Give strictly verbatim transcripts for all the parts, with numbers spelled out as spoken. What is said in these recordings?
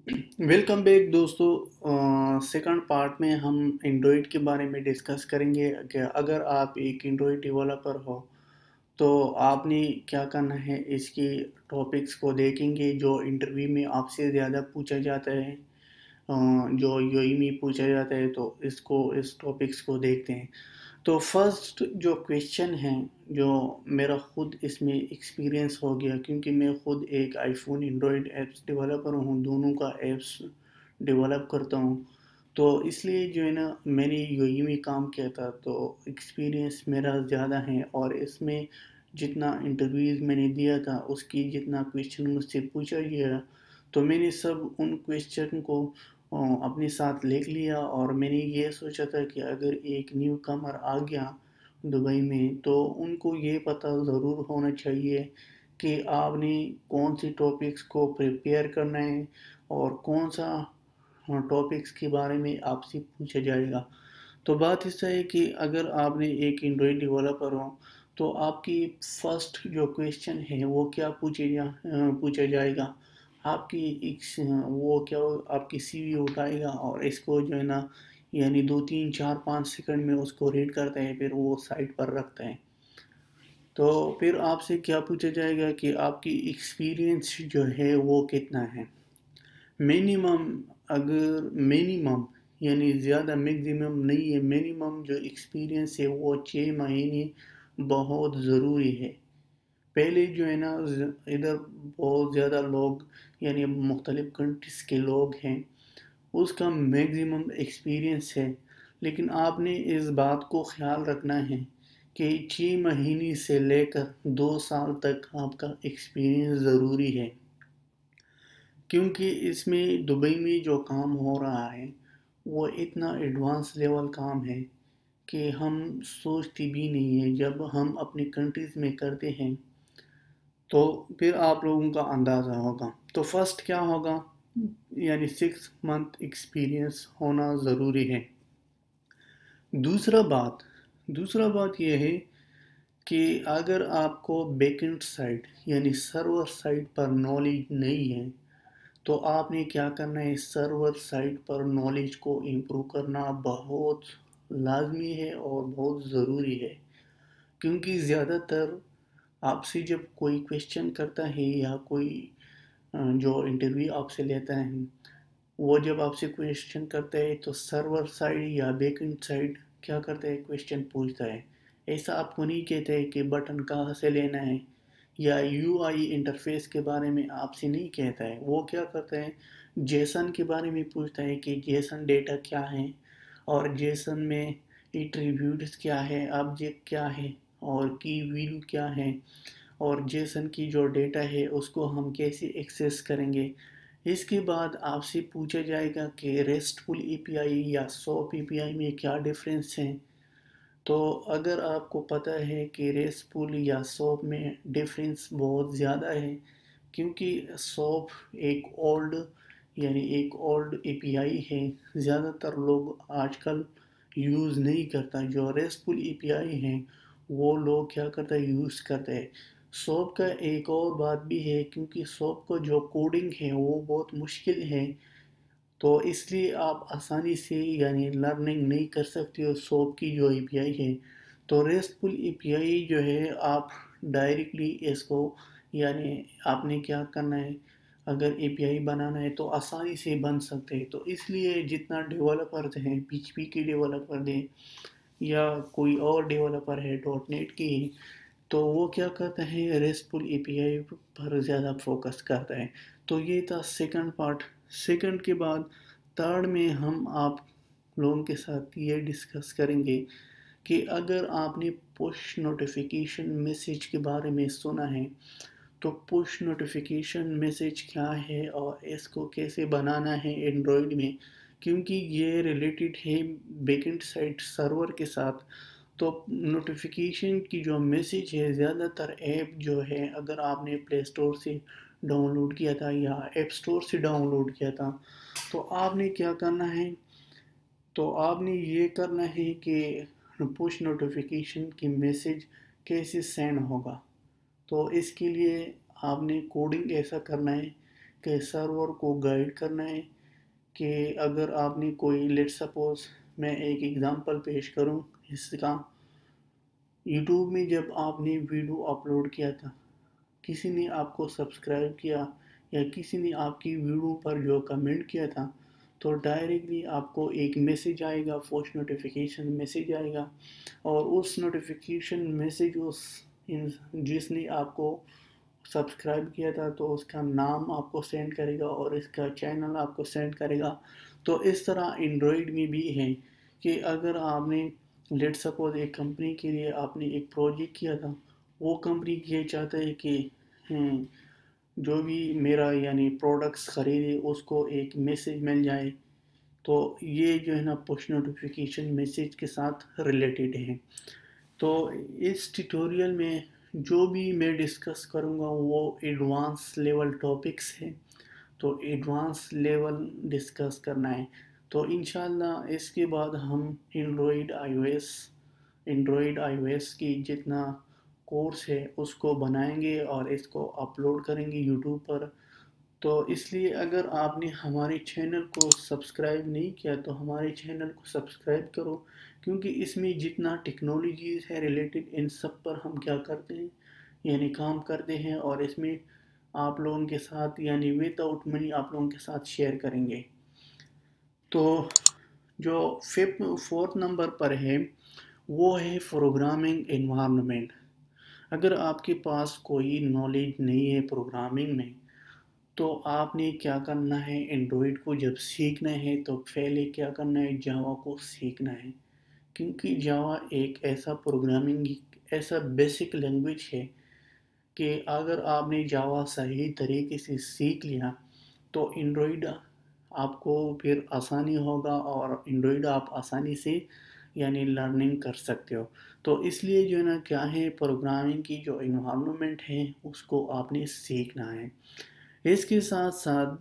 Welcome back دوستو، second part میں ہم اینڈرائڈ کے بارے میں ڈسکس کریں گے کہ اگر آپ ایک اینڈرائڈ ڈیولپر ہو تو آپ نے کیا کرنا ہے. اس کی ٹاپکس کو دیکھیں گے جو انٹرویو میں آپ سے زیادہ پوچھا جاتا ہے، آ، جو یو ای میں پوچھا جاتا ہے، تو اس کو اس ٹاپکس کو دیکھتے ہیں. تو فرسٹ جو کویشچن ہے، جو میرا خود اس میں ایکسپیرینس ہو گیا، کیونکہ میں خود ایک iPhone Android apps developer ہوں، دونوں کا ایپس ڈیولپ کرتا ہوں. تو اس لیے جو ہے نا، میں نے یو ای میں کام کیا تھا، تو ایکسپیرینس میرا زیادہ ہے. اور اس میں جتنا انٹرویوز میں نے دیا تھا، اس کی جتنا کویشچن مجھ سے پوچھا گیا، تو میں نے سب ان کویشچن کو آ، اپنے ساتھ لکھ لیا. اور میں نے یہ سوچا تھا کہ اگر ایک نیو کمر آ گیا دبئی میں، تو ان کو یہ پتہ ضرور ہونا چاہیے کہ آپ نے کون سی ٹاپکس کو پریپیئر کرنا ہے اور کون سا ٹاپکس کے بارے میں آپ سے پوچھا جائے گا. تو بات اس ہے کہ اگر آپ نے ایک اینڈرائڈ ڈیولپر ہو، تو آپ کی فرسٹ جو کویشچن ہے وہ کیا پوچھے جا پوچھا جائے گا. آپ کی ایک وہ کیا آپ کی سی وی اٹھائے گا اور اس کو جو ہے نا، یعنی دو تین چار پانچ سیکنڈ میں اس کو ریڈ کرتا ہے، پھر وہ سائٹ پر رکھتا ہے. تو پھر آپ سے کیا پوچھا جائے گا کہ آپ کی ایکسپیرینس جو ہے وہ کتنا ہے. منیمم، اگر منیمم یعنی زیادہ میگزیمم نہیں ہے، منیمم جو ایکسپیرینس ہے وہ چھ مہینے بہت ضروری ہے. پہلے جو ہے نا، ادھر بہت زیادہ لوگ، یعنی مختلف کنٹریز کے لوگ ہیں، اس کا میگزیمم ایکسپیرینس ہے. لیکن آپ نے اس بات کو خیال رکھنا ہے کہ چھ مہینے سے لے کر دو سال تک آپ کا ایکسپیرینس ضروری ہے. کیونکہ اس میں دبئی میں جو کام ہو رہا ہے وہ اتنا ایڈوانس لیول کام ہے کہ ہم سوچتے بھی نہیں ہیں. جب ہم اپنی کنٹریز میں کرتے ہیں تو پھر آپ لوگوں کا اندازہ ہوگا. تو فرسٹ کیا ہوگا، یعنی سکس منتھ ایکسپیرینس ہونا ضروری ہے. دوسرا بات دوسرا بات یہ ہے کہ اگر آپ کو بیک اینڈ سائٹ یعنی سرور سائٹ پر نالج نہیں ہے، تو آپ نے کیا کرنا ہے، سرور سائٹ پر نالج کو امپروو کرنا بہت لازمی ہے اور بہت ضروری ہے. کیونکہ زیادہ تر آپ سے جب کوئی کویشچن کرتا ہے یا کوئی جو انٹرویو آپ سے لیتا ہے، وہ جب آپ سے کویشچن کرتا ہے تو سرور سائڈ یا بیک اینڈ سائڈ کیا کرتا ہے، کویشچن پوچھتا ہے. ایسا آپ کو نہیں کہتا ہے کہ بٹن کہاں سے لینا ہے یا یو آئی انٹرفیس کے بارے میں آپ سے نہیں کہتا ہے. وہ کیا کرتا ہے، جیسن کے بارے میں پوچھتا ہے کہ جیسن ڈیٹا کیا ہے، اور جیسن میں ایٹریبیوٹس کیا ہے، آبجیکٹ کیا ہے، اور کی ویلیو کیا ہے، اور جیسن کی جو ڈیٹا ہے اس کو ہم کیسے ایکسیس کریں گے. اس کے بعد آپ سے پوچھا جائے گا کہ ریسٹفل اے پی آئی یا سوپ اے پی آئی میں کیا ڈیفرنس ہیں. تو اگر آپ کو پتہ ہے کہ ریسٹفل یا سوپ میں ڈیفرنس بہت زیادہ ہے، کیونکہ سوپ ایک اولڈ یعنی ایک اولڈ اے پی آئی ہے، زیادہ تر لوگ آج کل یوز نہیں کرتا. جو ریسٹفل اے پی آئی ہیں وہ لوگ کیا کرتا ہے، یوز کرتے ہیں. سوپ کا ایک اور بات بھی ہے، کیونکہ سوپ کو جو کوڈنگ ہے وہ بہت مشکل ہے، تو اس لیے آپ آسانی سے یعنی لرننگ نہیں کر سکتے ہو سوپ کی جو اے پی آئی ہے. تو ریسٹفل اے پی آئی جو ہے، آپ ڈائریکٹلی اس کو یعنی آپ نے کیا کرنا ہے، اگر اے پی آئی بنانا ہے تو آسانی سے بن سکتے ہیں. تو اس لیے جتنا ڈیولپر ہیں، پی ایچ پی کے ڈیولپر ہیں یا کوئی اور ڈیولپر ہے ڈاٹ نیٹ کی، تو وہ کیا کرتا ہے، ریسٹفل اے پی آئی پر زیادہ فوکس کرتا ہے. تو یہ تھا سیکنڈ پارٹ. سیکنڈ کے بعد تھرڈ میں ہم آپ لوگوں کے ساتھ یہ ڈسکس کریں گے کہ اگر آپ نے پش نوٹیفیکیشن میسیج کے بارے میں سنا ہے، تو پش نوٹیفیکیشن میسیج کیا ہے اور اس کو کیسے بنانا ہے اینڈرائڈ میں، کیونکہ یہ ریلیٹڈ ہے بیک اینڈ سائٹ سرور کے ساتھ. تو نوٹیفیکیشن کی جو میسیج ہے، زیادہ تر ایپ جو ہے، اگر آپ نے پلے اسٹور سے ڈاؤن لوڈ کیا تھا یا ایپ اسٹور سے ڈاؤن لوڈ کیا تھا، تو آپ نے کیا کرنا ہے، تو آپ نے یہ کرنا ہے کہ پش نوٹیفیکیشن کی میسیج کیسے سینڈ ہوگا. تو اس کے لیے آپ نے کوڈنگ ایسا کرنا ہے के सर्वर को गाइड करना है कि अगर आपने कोई, लेट सपोज मैं एक एग्ज़ाम्पल पेश करूं इसका, यूट्यूब में जब आपने वीडियो अपलोड किया था, किसी ने आपको सब्सक्राइब किया या किसी ने आपकी वीडियो पर जो कमेंट किया था, तो डायरेक्टली आपको एक मैसेज आएगा, पोस्ट नोटिफिकेशन मैसेज आएगा, और उस नोटिफिकेशन मैसेज उस जिसने आपको सब्सक्राइब किया था तो उसका नाम आपको सेंड करेगा और इसका चैनल आपको सेंड करेगा। तो इस तरह एंड्रॉयड में भी है कि अगर आपने लेट सपोज एक कंपनी के लिए आपने एक प्रोजेक्ट किया था, वो कंपनी ये चाहता है कि जो भी मेरा यानी प्रोडक्ट्स ख़रीदे उसको एक मैसेज मिल जाए, तो ये जो है ना पुश नोटिफिकेशन मैसेज के साथ रिलेटेड है। तो इस ट्यूटोरियल में जो भी मैं डिस्कस करूँगा वो एडवांस लेवल टॉपिक्स हैं, तो एडवांस लेवल डिस्कस करना है। तो इंशाल्लाह इसके बाद हम एंड्रॉयड आईओएस एंड्रॉयड आईओएस की जितना कोर्स है उसको बनाएंगे और इसको अपलोड करेंगे यूट्यूब पर। तो इसलिए अगर आपने हमारे चैनल को सब्सक्राइब नहीं किया तो हमारे चैनल को सब्सक्राइब करो, क्योंकि इसमें जितना टेक्नोलॉजीज़ है रिलेटेड इन सब पर हम क्या करते हैं यानी काम करते हैं, और इसमें आप लोगों के साथ यानी विदाउट मनी आप लोगों के साथ शेयर करेंगे। तो जो फिफ्थ फोर्थ नंबर पर है वो है प्रोग्रामिंग एनवायरनमेंट। अगर आपके पास कोई नॉलेज नहीं है प्रोग्रामिंग में, तो आपने क्या करना है, एंड्रॉयड को जब सीखना है तो पहले क्या करना है, जावा को सीखना है, क्योंकि जावा एक ऐसा प्रोग्रामिंग ऐसा बेसिक लैंग्वेज है कि अगर आपने जावा सही तरीके से सीख लिया तो एंड्रॉयड आपको फिर आसानी होगा और एंड्रॉयड आप आसानी से यानी लर्निंग कर सकते हो। तो इसलिए जो है ना क्या है, प्रोग्रामिंग की जो इन्वायरमेंट है उसको आपने सीखना है। इसके साथ साथ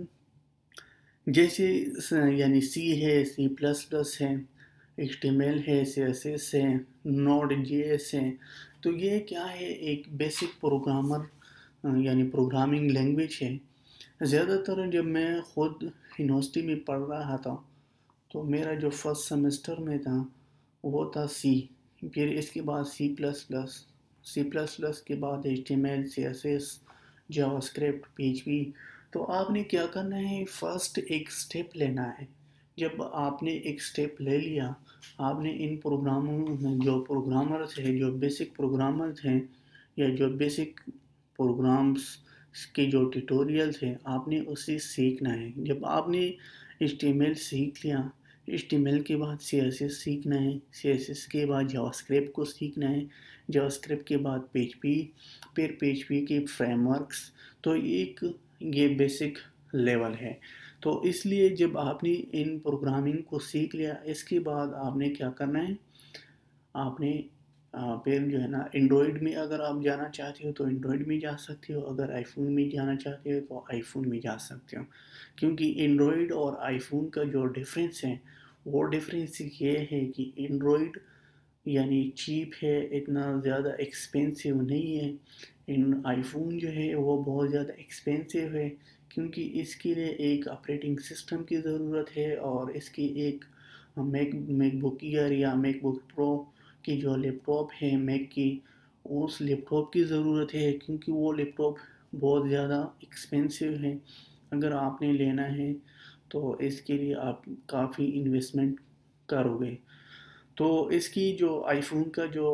जैसे यानी सी है, सी प्लस प्लस है, एच टी एम एल है, सी एस एस है, नोड जे एस है, तो ये क्या है, एक बेसिक प्रोग्रामर यानी प्रोग्रामिंग लैंग्वेज है। ज़्यादातर जब मैं ख़ुद यूनिवर्सिटी में पढ़ रहा था तो मेरा जो फर्स्ट सेमेस्टर में था वो था सी, फिर इसके बाद C plus plus, C plus plus के बाद H T M L, C S S, JavaScript, P H P. तो आपने क्या करना है, फर्स्ट एक स्टेप लेना है। जब आपने एक स्टेप ले लिया, आपने इन प्रोग्रामों में जो प्रोग्रामर्स हैं, जो बेसिक प्रोग्रामर्स हैं या जो बेसिक प्रोग्राम्स के जो ट्यूटोरियल्स हैं, आपने उसे सीखना है। जब आपने एच टी एम एल सीख लिया, एच टी एम एल के बाद सी एस एस सीखना है, सी एस एस के बाद जावास्क्रिप्ट को सीखना है, जावास्क्रिप्ट के बाद पी एच पी, फिर पी एच पी के फ्रेमवर्क्स। तो एक ये बेसिक लेवल है। तो इसलिए जब आपने इन प्रोग्रामिंग को सीख लिया, इसके बाद आपने क्या करना है, आपने फिर जो है ना एंड्रॉयड में अगर आप जाना चाहते हो तो एंड्रॉयड में जा सकते हो, अगर आईफोन में जाना चाहते हो तो आईफोन में जा सकते हो। क्योंकि एंड्रॉयड और आईफोन का जो डिफरेंस है वो डिफरेंस ये है कि एंड्रॉयड यानी चीप है, इतना ज़्यादा एक्सपेंसिव नहीं है। इन आईफोन जो है वो बहुत ज़्यादा एक्सपेंसिव है, क्योंकि इसके लिए एक ऑपरेटिंग सिस्टम की ज़रूरत है और इसकी एक मैक मैकबुक एयर या मैकबुक प्रो की जो लैपटॉप है मैक की, उस लैपटॉप की ज़रूरत है, क्योंकि वो लैपटॉप बहुत ज़्यादा एक्सपेंसिव है। अगर आपने लेना है तो इसके लिए आप काफ़ी इन्वेस्टमेंट करोगे। तो इसकी जो आईफोन का जो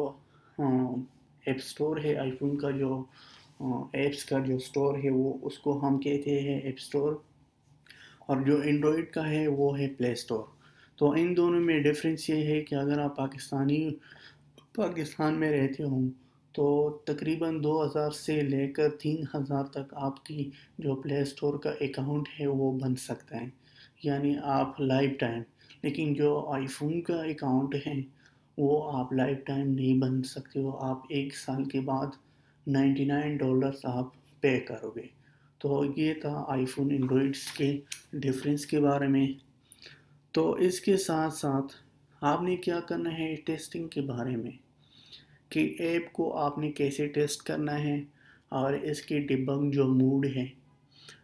ऐप स्टोर है, आईफोन का जो ऐप्स का जो स्टोर है वो उसको हम कहते हैं ऐप स्टोर, और जो एंड्रॉयड का है वो है प्ले स्टोर। तो इन दोनों में डिफरेंस ये है कि अगर आप पाकिस्तानी पाकिस्तान में रहते हो तो तकरीबन दो हज़ार से लेकर तीन हज़ार तक आपकी जो प्ले स्टोर का अकाउंट है वो बन सकता है, यानी आप लाइफ टाइम। लेकिन जो आईफोन का अकाउंट है वो आप लाइफ टाइम नहीं बन सकते हो, आप एक साल के बाद निन्यानवे डॉलर्स आप पे करोगे। तो ये था आईफोन एंड्रॉयड्स के डिफरेंस के बारे में। तो इसके साथ साथ आपने क्या करना है, टेस्टिंग के बारे में कि ऐप को आपने कैसे टेस्ट करना है और इसके डिबग जो मूड है।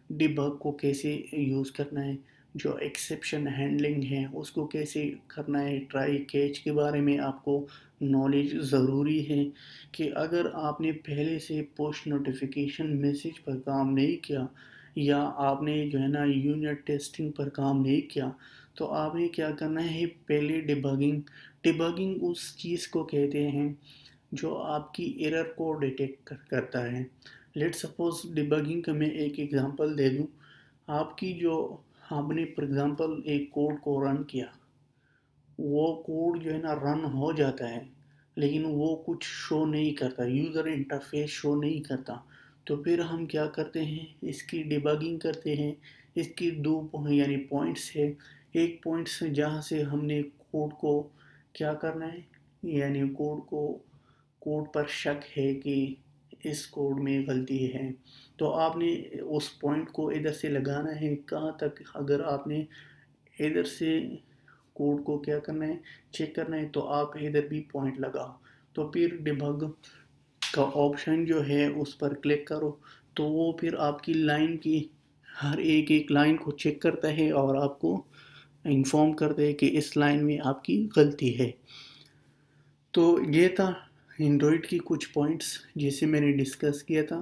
डिबग को कैसे यूज़ करना है, जो एक्सेप्शन हैंडलिंग है उसको कैसे करना है, ट्राई कैच के बारे में आपको नॉलेज ज़रूरी है कि अगर आपने पहले से पुश नोटिफिकेशन मैसेज पर काम नहीं किया या आपने जो है ना यूनिट टेस्टिंग पर काम नहीं किया, तो आपने क्या करना है, पहले डिबगिंग डिबगिंग उस चीज़ को कहते हैं जो आपकी एरर को डिटेक्ट कर, करता है। लेट सपोज डिबगिंग का मैं एक एग्जांपल दे दूं। आपकी जो आपने फॉर एग्जांपल एक कोड को रन किया, वो कोड जो है ना रन हो जाता है लेकिन वो कुछ शो नहीं करता, यूज़र इंटरफेस शो नहीं करता। तो फिर हम क्या करते हैं, इसकी डिबगिंग करते हैं। इसकी दो यानी पॉइंट्स है। एक पॉइंट्स जहाँ से हमने कोड को क्या करना है, यानी कोड को कोड पर शक है कि इस कोड में गलती है, तो आपने उस पॉइंट को इधर से लगाना है कहाँ तक, अगर आपने इधर से कोड को क्या करना है, चेक करना है, तो आप इधर भी पॉइंट लगाओ। तो फिर डिबग का ऑप्शन जो है उस पर क्लिक करो, तो वो फिर आपकी लाइन की हर एक एक लाइन को चेक करता है और आपको इन्फॉर्म करता है कि इस लाइन में आपकी गलती है। तो ये था एंड्रॉयड की कुछ पॉइंट्स जिसे मैंने डिस्कस किया था।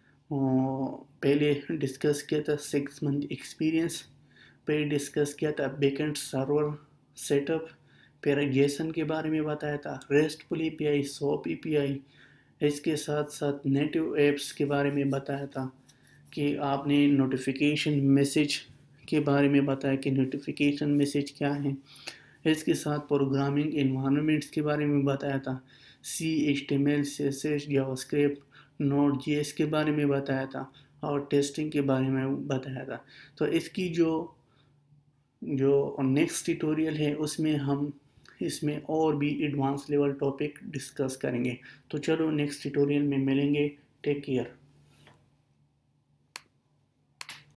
पहले डिस्कस किया था सिक्स मंथ एक्सपीरियंस, फिर डिस्कस किया था बैकएंड सर्वर सेटअप, फिर जेसन के बारे में बताया था, रेस्टफुल एपीआई, सॉप एपीआई, इसके साथ साथ नेटिव ऐप्स के बारे में बताया था कि आपने नोटिफिकेशन मैसेज के बारे में बताया कि नोटिफिकेशन मैसेज क्या है। इसके साथ प्रोग्रामिंग एनवायरनमेंट्स के बारे में बताया था, C H T M L, C S S, JavaScript, node J S के बारे में बताया था और टेस्टिंग के बारे में बताया था। तो इसकी जो जो नेक्स्ट ट्यूटोरियल है उसमें हम इसमें और भी एडवांस लेवल टॉपिक डिस्कस करेंगे। तो चलो नेक्स्ट ट्यूटोरियल में मिलेंगे। Take care.